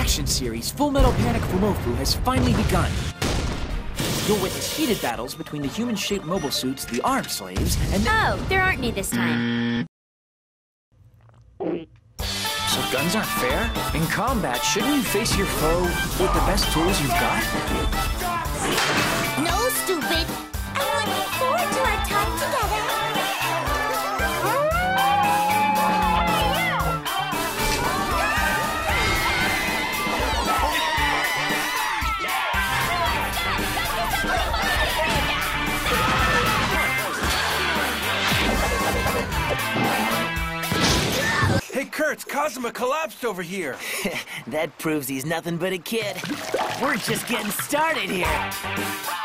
action series, Full Metal Panic Fumoffu, has finally begun. You'll witness heated battles between the human-shaped mobile suits, the armed slaves, and the... Oh, there aren't any this time. So guns aren't fair? In combat, shouldn't you face your foe with the best tools you've got? No, stupid. I'm looking forward to our time together. Hey, Kurtz, Kazuma collapsed over here. That proves he's nothing but a kid. We're just getting started here.